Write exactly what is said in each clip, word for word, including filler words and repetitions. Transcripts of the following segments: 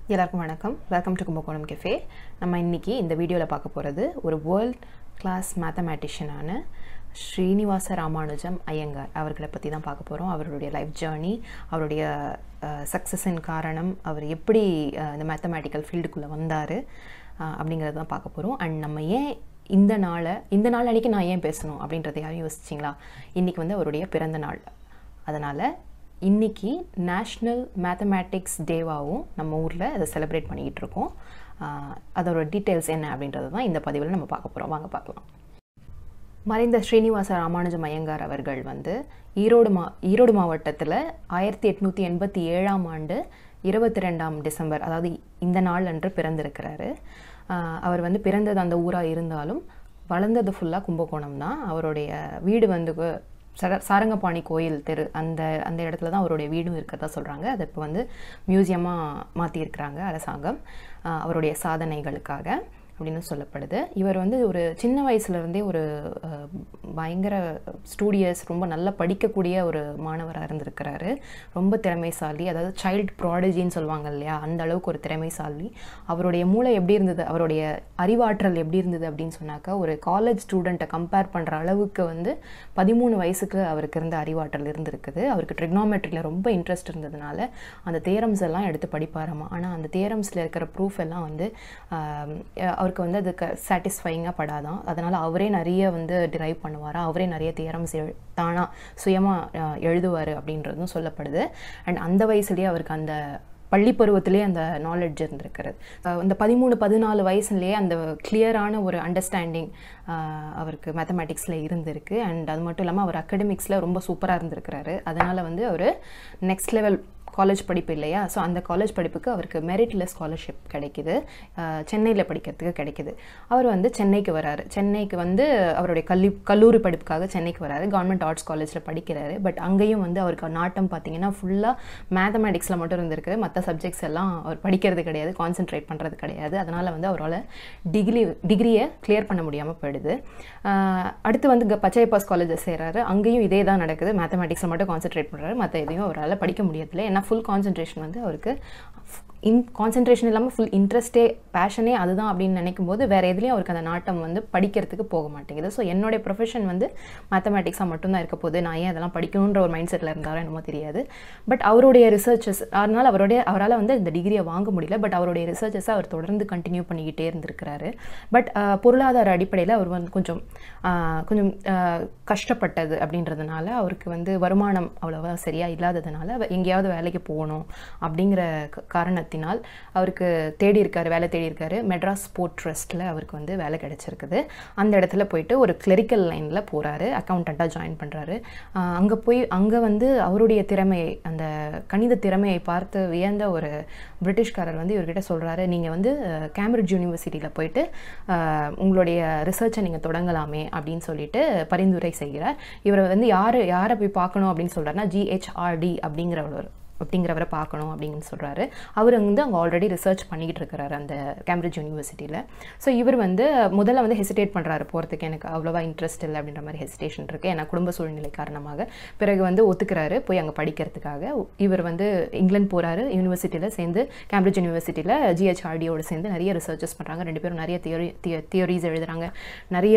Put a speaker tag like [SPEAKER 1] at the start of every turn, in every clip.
[SPEAKER 1] எல்லாருக்கும் வணக்கம். Welcome to Kumbakonam cafe. நம்ம இன்றைக்கி இந்த வீடியோவில் பார்க்க போகிறது ஒரு வேர்ல்ட் கிளாஸ் மேத்தமேட்டிஷியனான ஸ்ரீனிவாச ராமானுஜம் ஐயங்கார் அவர்களை பற்றி தான் பார்க்க போகிறோம். அவருடைய லைஃப் ஜேர்னி, அவருடைய சக்ஸஸின் காரணம், அவர் எப்படி இந்த மேத்தமேட்டிக்கல் ஃபீல்டுக்குள்ளே வந்தார் அப்படிங்கிறது தான் பார்க்க போகிறோம். அண்ட் நம்ம ஏன் இந்த நாளை இந்த நாள் அன்றைக்கி நான் ஏன் பேசணும் அப்படின்றத யாரும் யோசிச்சிங்களா? இன்றைக்கி வந்து அவருடைய பிறந்த நாள். அதனால் இன்றைக்கி நேஷ்னல் மேத்தமேட்டிக்ஸ் டேவாகவும் நம்ம ஊரில் அதை செலிப்ரேட் பண்ணிக்கிட்டு இருக்கோம். அதோட டீட்டெயில்ஸ் என்ன அப்படின்றது தான் இந்த பதிவில் நம்ம பார்க்க போகிறோம். வாங்க பார்க்கலாம். மறைந்த ஸ்ரீனிவாச ராமானுஜம் ஐயங்கார் அவர்கள் வந்து ஈரோடு மா ஈரோடு மாவட்டத்தில் ஆயிரத்தி எட்நூற்றி எண்பத்தி ஏழாம் ஆண்டு இருபத்தி ரெண்டாம் டிசம்பர், அதாவது இந்த நாள் அன்று பிறந்திருக்கிறாரு. அவர் வந்து பிறந்தது அந்த ஊராக இருந்தாலும் வளர்ந்தது ஃபுல்லாக கும்பகோணம் தான். அவருடைய வீடு வந்து சர சாரங்கபாணி கோயில் தெரு, அந்த அந்த இடத்துல தான் அவருடைய வீடும் இருக்கிறதா சொல்கிறாங்க. அதை இப்போ வந்து மியூசியமாக மாற்றியிருக்கிறாங்க அரசாங்கம் அவருடைய சாதனைகளுக்காக அப்படின்னு சொல்லப்படுது. இவர் வந்து ஒரு சின்ன வயசுலேருந்தே ஒரு பயங்கர ஸ்டூடியஸ், ரொம்ப நல்லா படிக்கக்கூடிய ஒரு மாணவராக இருந்திருக்கிறாரு. ரொம்ப திறமைசாலி, அதாவது சைல்டு ப்ராடஜின்னு சொல்லுவாங்க இல்லையா, அந்த அளவுக்கு ஒரு திறமைசாலி. அவருடைய மூளை எப்படி இருந்தது, அவருடைய அறிவாற்றல் எப்படி இருந்தது அப்படின்னு சொன்னாக்கா, ஒரு காலேஜ் ஸ்டூடெண்ட்டை கம்பேர் பண்ணுற அளவுக்கு வந்து பதிமூணு வயசுக்கு அவருக்கு இருந்த அறிவாற்றல் இருந்திருக்குது. அவருக்கு ட்ரிக்னாமெட்ரியில் ரொம்ப இன்ட்ரெஸ்ட் இருந்ததுனால அந்த தியரம்ஸ் எல்லாம் எடுத்து படிப்பாராமா. ஆனால் அந்த தியரம்ஸில் இருக்கிற ப்ரூஃப் எல்லாம் வந்து அவருக்கு வந்து அதுக்கு சாட்டிஸ்ஃபைங்காக படாதான். அதனால் அவரே நிறைய வந்து டிரைவ் பண்ணுவாரா, அவரே நிறைய தியரம்ஸ் எழு தானாக சுயமாக எழுதுவார் அப்படின்றதும் சொல்லப்படுது. அண்ட் அந்த வயசுலேயே அவருக்கு அந்த பள்ளி பருவத்திலே அந்த நாலெட்ஜ் இருந்திருக்கிறது. இந்த பதிமூணு பதினாலு வயசுலேயே அந்த கிளியரான ஒரு அண்டர்ஸ்டாண்டிங் அவருக்கு மேத்தமேட்டிக்ஸில் இருந்திருக்கு. அண்ட் அது மட்டும் இல்லாமல் அவர் அகடமிக்ஸில் ரொம்ப சூப்பராக இருந்திருக்கிறாரு. அதனால் வந்து அவர் நெக்ஸ்ட் லெவல் காலேஜ் படிப்பு இல்லையா, ஸோ அந்த காலேஜ் படிப்புக்கு அவருக்கு மெரிட்டில் ஸ்காலர்ஷிப் கிடைக்கிது, சென்னையில் படிக்கிறதுக்கு கிடைக்கிது. அவர் வந்து சென்னைக்கு வராரு. சென்னைக்கு வந்து அவருடைய கல்வி கல்லூரி படிப்புக்காக சென்னைக்கு வராரு. கவர்மெண்ட் ஆர்ட்ஸ் காலேஜில் படிக்கிறாரு. பட் அங்கேயும் வந்து அவருக்கு நாட்டம் பார்த்தீங்கன்னா ஃபுல்லாக மேத்தமேட்டிக்ஸில் மட்டும் இருந்திருக்கு. மற்ற சப்ஜெக்ட்ஸ் எல்லாம் அவர் படிக்கிறது கிடையாது, கான்சென்ட்ரேட் பண்ணுறது கிடையாது. அதனால் வந்து அவரால் டிகிரி டிகிரியை கிளியர் பண்ண முடியாமல் போயிடுது. அடுத்து வந்து இங்கே பச்சையப்பாஸ் காலேஜில் சேர்றாரு. அங்கேயும் இதே தான் நடக்குது, மேத்தமேட்டிக்ஸில் மட்டும் கான்சென்ட்ரேட் பண்ணுறாரு, மற்ற எதையும் அவரால் படிக்க முடியதில்லை. ஏன்னா ஃபுல் கான்சன்ட்ரேஷன் வந்து அவருக்கு இன் கான்சன்ட்ரேஷன் இல்லாமல் ஃபுல் இன்ட்ரெஸ்டே பேஷனே அதுதான் அப்படின்னு நினைக்கும் போது வேறு எதுலேயும் அவருக்கு அந்த நாட்டம் வந்து படிக்கிறதுக்கு போக மாட்டேங்குது. ஸோ என்னுடைய ப்ரொஃபஷன் வந்து மேத்தமேட்டிக்ஸாக மட்டும்தான் இருக்க போகுது, நான் ஏன் அதெல்லாம் படிக்கணுன்ற ஒரு மைண்ட் செட்டில் இருந்தாரோ என்னமோ தெரியாது. பட் அவருடைய ரிசர்ச்சஸ், அதனால் அவருடைய அவரால் வந்து இந்த டிகிரியை வாங்க முடியல. பட் அவருடைய ரிசர்ச்சஸை அவர் தொடர்ந்து கண்டினியூ பண்ணிக்கிட்டே இருந்திருக்கிறாரு. பட் பொருளாதார அடிப்படையில் அவர் வந்து கொஞ்சம் கொஞ்சம் கஷ்டப்பட்டது அப்படின்றதுனால அவருக்கு வந்து வருமானம் அவ்வளோவா சரியாக இல்லாததுனால எங்கேயாவது வேலைக்கு போகணும் அப்படிங்கிற காரணத்தினால் அவருக்கு தேடி இருக்காரு, வேலை தேடி இருக்காரு. மெட்ராஸ் ஸ்போர்ட் ட்ரஸ்ட்டில் அவருக்கு வந்து வேலை கிடைச்சிருக்குது. அந்த இடத்துல போயிட்டு ஒரு கிளரிக்கல் லைனில் போகிறாரு, அக்கௌண்டண்ட்டாக ஜாயின் பண்ணுறாரு. அங்கே போய் அங்கே வந்து அவருடைய திறமையை, அந்த கணித திறமையை பார்த்து வியந்த ஒரு பிரிட்டிஷ்காரர் வந்து இவர்கிட்ட சொல்கிறாரு, நீங்கள் வந்து கேம்பிரிட்ஜ் யூனிவர்சிட்டியில் போயிட்டு உங்களுடைய ரிசர்ச்சை நீங்கள் தொடங்கலாமே அப்படின்னு சொல்லிட்டு பரிந்துரை செய்கிறார். இவரை வந்து யார் யாரை போய் பார்க்கணும் அப்படின்னு சொல்கிறாருன்னா, ஜிஹெச்ஆர்டி அப்படிங்கிற ஒரு அப்படிங்கிறவரை பார்க்கணும் அப்படின்னு சொல்கிறாரு. அவர் வந்து அங்கே ஆல்ரெடி ரிசர்ச் பண்ணிக்கிட்டு இருக்கிறாரு அந்த கேம்பிரிட்ஜ் யூனிவர்சிட்டியில். ஸோ இவர் வந்து முதல்ல வந்து ஹெசிடேட் பண்ணுறாரு, போகிறதுக்கு எனக்கு அவ்வளோவா இன்ட்ரெஸ்ட் இல்லை அப்படின்ற மாதிரி ஹெசிடேஷன் இருக்குது, ஏன்னா குடும்ப சூழ்நிலை காரணமாக. பிறகு வந்து ஒத்துக்கிறாரு போய் அங்கே படிக்கிறதுக்காக. இவர் வந்து இங்கிலாந்து போகிறாரு, யூனிவர்சிட்டியில் சேர்ந்து கேம்பிரிட்ஜ் யூனிவர்சிட்டியில் ஜிஹெச்ஆர்டியோடு சேர்ந்து நிறைய ரிசர்ச்சஸ் பண்ணுறாங்க. ரெண்டு பேரும் நிறைய தியரி தியரிஸ் எழுதுகிறாங்க, நிறைய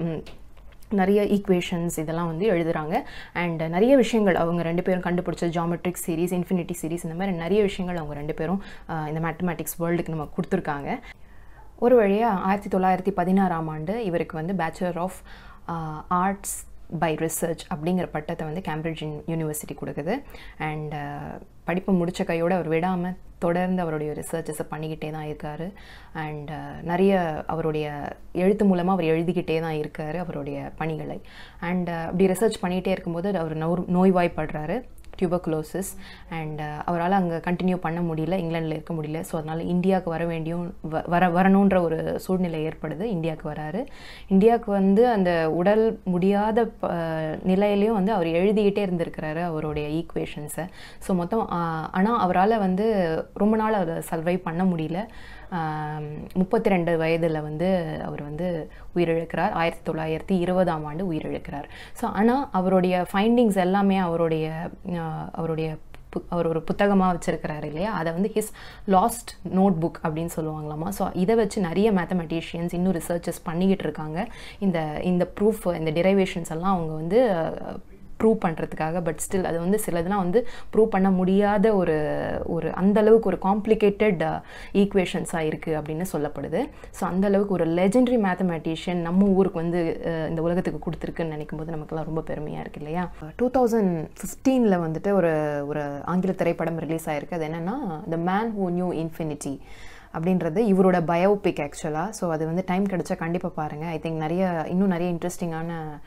[SPEAKER 1] நிறைய ஈக்குவேஷன்ஸ் இதெல்லாம் வந்து எழுதுகிறாங்க. அண்ட் நிறைய விஷயங்கள் அவங்க ரெண்டு பேரும் கண்டுபிடிச்ச ஜாமெட்ரிக் சீரீஸ், இன்ஃபினிட்டி சீரீஸ், இந்த மாதிரி நிறைய விஷயங்கள் அவங்க ரெண்டு பேரும் இந்த மேத்தமேட்டிக்ஸ் வேர்ல்டுக்கு நம்ம கொடுத்துருக்காங்க. ஒரு வழியாக ஆயிரத்தி தொள்ளாயிரத்தி பதினாறாம் ஆண்டு இவருக்கு வந்து bachelor of arts by research அப்படிங்கிற பட்டத்தை வந்து கேம்பிரிட்ஜ் யூனிவர்சிட்டி கொடுக்குது. அண்ட் படிப்பை முடித்த கையோடு அவர் விடாமல் தொடர்ந்து அவருடைய ரிசர்ச்சஸை பண்ணிக்கிட்டே தான் இருக்கார். அண்ட் நிறைய அவருடைய எழுத்து மூலமாக அவர் எழுதிக்கிட்டே தான் இருக்கார் அவருடைய பணிகளை. அண்ட் அப்படி ரிசர்ச் பண்ணிகிட்டே இருக்கும்போது அவர் நோ நோய்வாய்ப்படுறாரு, டியூபர்குலோசிஸ். அண்ட் அவரால் அங்கே கண்டினியூ பண்ண முடியல, இங்கிலாண்டில் இருக்க முடியல. ஸோ அதனால் இந்தியாவுக்கு வர வேண்டியும் வர வரணுன்ற ஒரு சூழ்நிலை ஏற்படுது. இந்தியாவுக்கு வராரு. இந்தியாவுக்கு வந்து அந்த உடல் முடியாத நிலையிலையும் வந்து அவர் எழுதிக்கிட்டே இருந்திருக்கிறாரு அவருடைய ஈக்குவேஷன்ஸை. ஸோ மொத்தம் ஆனால் அவரால் வந்து ரொம்ப நாள் அதை சர்வை பண்ண முடியல. முப்பத்தி ரெண்டு வயதில் வந்து அவர் வந்து உயிரிழக்கிறார். ஆயிரத்தி தொள்ளாயிரத்தி இருபதாம் ஆண்டு உயிரிழக்கிறார். ஸோ ஆனால் அவருடைய ஃபைண்டிங்ஸ் எல்லாமே அவருடைய அவருடைய அவர் ஒரு புத்தகமாக வச்சுருக்கிறாரு இல்லையா, அதை வந்து ஹிஸ் லாஸ்ட் நோட் புக் அப்படின்னு சொல்லுவாங்களாமா. ஸோ இதை வச்சு நிறைய மேத்தமெட்டிஷியன்ஸ் இன்னும் ரிசர்ச்சஸ் பண்ணிக்கிட்டு இருக்காங்க. இந்த இந்த ப்ரூஃப் இந்த டெரைவேஷன்ஸ் எல்லாம் அவங்க வந்து ப்ரூவ் பண்ணுறதுக்காக. பட் ஸ்டில் அது வந்து சிலதுலாம் வந்து ப்ரூவ் பண்ண முடியாத ஒரு ஒரு அந்தளவுக்கு ஒரு காம்ப்ளிகேட்டட் ஈக்குவேஷன்ஸாக இருக்குது அப்படின்னு சொல்லப்படுது. ஸோ அந்தளவுக்கு ஒரு லெஜெண்டரி மேத்தமேட்டிஷியன் நம்ம ஊருக்கு வந்து இந்த உலகத்துக்கு கொடுத்துருக்குன்னு நினைக்கும் போது நமக்குலாம் ரொம்ப பெருமையாக இருக்குது இல்லையா. டூ தௌசண்ட் ஃபிஃப்டீனில் வந்துட்டு ஒரு ஒரு ஆங்கில திரைப்படம் ரிலீஸ் ஆகிருக்கு. அது என்னென்னா the man who knew infinity அப்படின்றது இவரோட பயோபிக் ஆக்சுவலாக. ஸோ அது வந்து டைம் கிடச்சா கண்டிப்பாக பாருங்கள். ஐ திங்க் நிறைய இன்னும் நிறைய இன்ட்ரெஸ்டிங்கான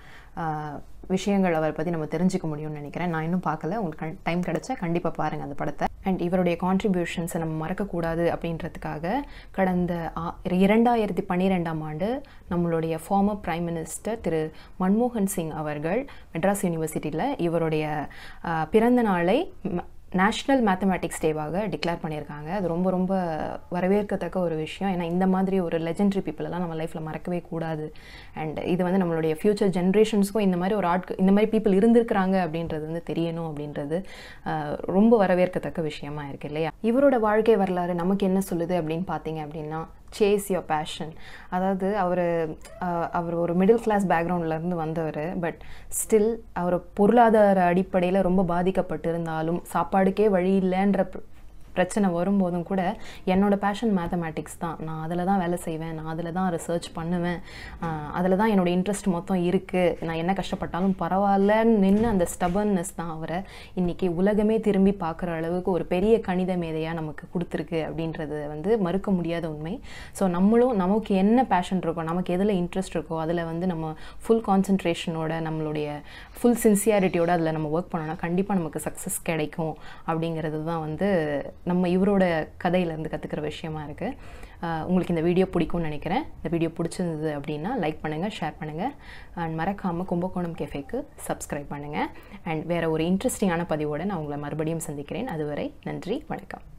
[SPEAKER 1] விஷயங்கள் அவரை பற்றி நம்ம தெரிஞ்சுக்க முடியும்னு நினைக்கிறேன். நான் இன்னும் பார்க்கல, உங்களுக்கு டைம் கிடச்சா கண்டிப்பாக பாருங்கள் அந்த படத்தை. அண்ட் இவருடைய கான்ட்ரிபியூஷன்ஸை நம்ம மறக்கக்கூடாது அப்படின்றதுக்காக கடந்த இரண்டாயிரத்தி பன்னிரெண்டாம் ஆண்டு நம்மளுடைய ஃபார்மர் பிரைம் மினிஸ்டர் திரு மன்மோகன் சிங் அவர்கள் மெட்ராஸ் யூனிவர்சிட்டியில் இவருடைய பிறந்த நாளை நேஷ்னல் மேத்தமேட்டிக்ஸ் டேவாக டிக்ளேர் பண்ணியிருக்காங்க. அது ரொம்ப ரொம்ப வரவேற்கத்தக்க ஒரு விஷயம். ஏன்னா இந்த மாதிரி ஒரு லெஜெண்டரி பீப்புளெல்லாம் நம்ம லைஃப்பில் மறக்கவே கூடாது. அண்ட் இது வந்து நம்மளுடைய ஃப்யூச்சர் ஜென்ரேஷன்ஸ்க்கும் இந்த மாதிரி ஒரு ஆட்கு இந்த மாதிரி பீப்புள் இருந்திருக்கிறாங்க அப்படின்றது வந்து தெரியணும் அப்படின்றது ரொம்ப வரவேற்கத்தக்க விஷயமா இருக்குது இல்லையா. இவரோட வாழ்க்கை வரலாறு நமக்கு என்ன சொல்லுது அப்படின்னு பார்த்தீங்க அப்படின்னா, சேஸ் யோர் பேஷன். அதாவது அவர் அவர் ஒரு மிடில் கிளாஸ் பேக்ரவுண்ட்லேருந்து வந்தவர். பட் ஸ்டில் அவர் பொருளாதார அடிப்படையில் ரொம்ப பாதிக்கப்பட்டிருந்தாலும் சாப்பாடுக்கே வழி இல்லைன்ற பிரச்சனை வரும்போதும் கூட என்னோடய பேஷன் மேத்தமேட்டிக்ஸ் தான், நான் அதில் தான் வேலை செய்வேன், நான் அதில் தான் ரிசர்ச் பண்ணுவேன், அதில் தான் என்னோடய இன்ட்ரெஸ்ட் மொத்தம் இருக்குது, நான் என்ன கஷ்டப்பட்டாலும் பரவாயில்லன்னு நின்று அந்த ஸ்டபர்னஸ் தான் அவரை இன்றைக்கி உலகமே திரும்பி பார்க்குற அளவுக்கு ஒரு பெரிய கணித மேதையாக நமக்கு கொடுத்துருக்கு அப்படின்றது வந்து மறுக்க முடியாத உண்மை. ஸோ நம்மளும் நமக்கு என்ன பேஷன் இருக்கோ, நமக்கு எதில் இன்ட்ரெஸ்ட் இருக்கோ அதில் வந்து நம்ம ஃபுல் கான்சன்ட்ரேஷனோட நம்மளுடைய ஃபுல் சின்சியாரிட்டியோட அதில் நம்ம ஒர்க் பண்ணோன்னா கண்டிப்பாக நமக்கு சக்ஸஸ் கிடைக்கும் அப்படிங்கிறது தான் வந்து நம்ம இவரோட கதையிலேருந்து கற்றுக்கிற விஷயமா இருக்குது. உங்களுக்கு இந்த வீடியோ பிடிக்கும்னு நினைக்கிறேன். இந்த வீடியோ பிடிச்சிருந்தது அப்படின்னா லைக் பண்ணுங்கள், ஷேர் பண்ணுங்கள், அண்ட் மறக்காமல் கும்பகோணம் கெஃபேக்கு சப்ஸ்கிரைப் பண்ணுங்கள். அண்ட் வேறு ஒரு இன்ட்ரெஸ்டிங்கான பதிவோடு நான் உங்களை மறுபடியும் சந்திக்கிறேன். அதுவரை நன்றி, வணக்கம்.